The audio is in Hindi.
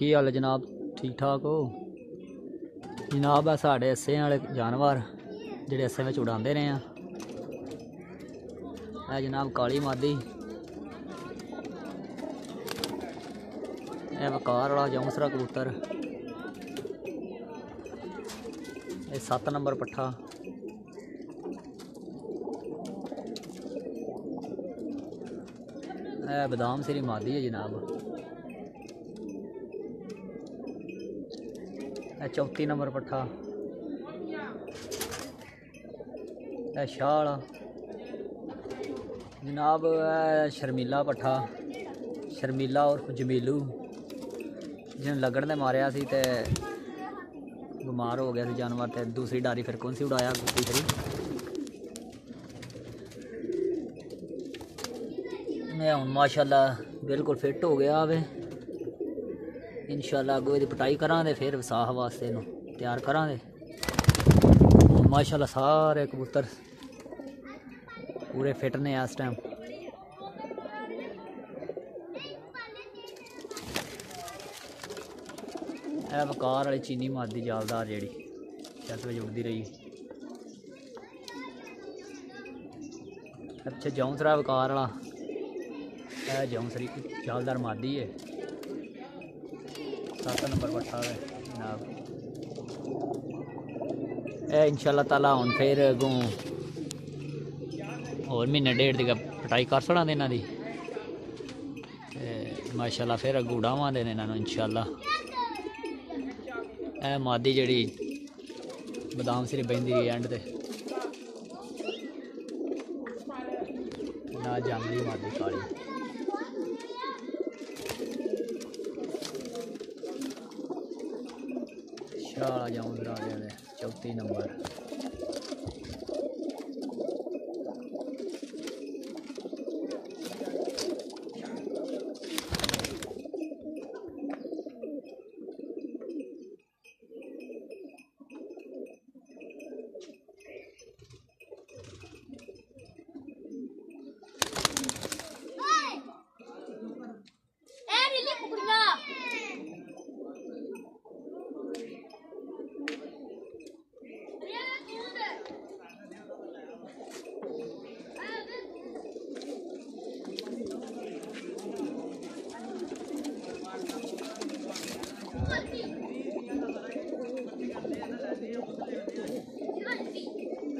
की हाल है जनाब, ठीक ठाक हो जनाब? है साढ़े अस्से वाले जानवर जेडे अस्से में उड़ाते रहे हैं। है जनाब काली मादी, है वकार वाला जौंसरा कबूतर, ये 7 नंबर पट्ठा, है बादाम सिरी मादी है जनाब, है 34 नंबर पट्ठा, है शाह वाला जनाब, है शर्मीला पट्ठा, शर्मीला और जमीलू जिन्हें लगन ने मारिया सी ते बीमार हो गया सी जानवर, ते दूसरी डारी फिर कौन सी उड़ाया तीसरी। मैं हूँ माशाल्लाह बिल्कुल फिट हो गया वे। इंशाल्लाह अगों दी पटाई करा दे फिर विसाख वास्ते नूं तैयार करा दे। माशाल्लाह सारे कबूतर पूरे फिट ने इस टाइम। है वकार वाली चीनी मादी जालदार जी छत में उड़ती रही। अच्छा जौंसरा वकार वाला, है जौंसरी जालदार मादी है, 7 नंबर पट्ठा है जनाब। है इंशाल्लाह ताला हुण फिर अगों और महीने डेढ़ दी पटाई कर छड़ा इन्हां दी, माशाल्लाह फिर अगों उड़ावांगे इन्हां इंशाल्लाह। है मादी जड़ी बादाम सिरी बहिंदी रही एंड ते ना जंगली मादी काली। शाह जौंसरा 34 नंबर।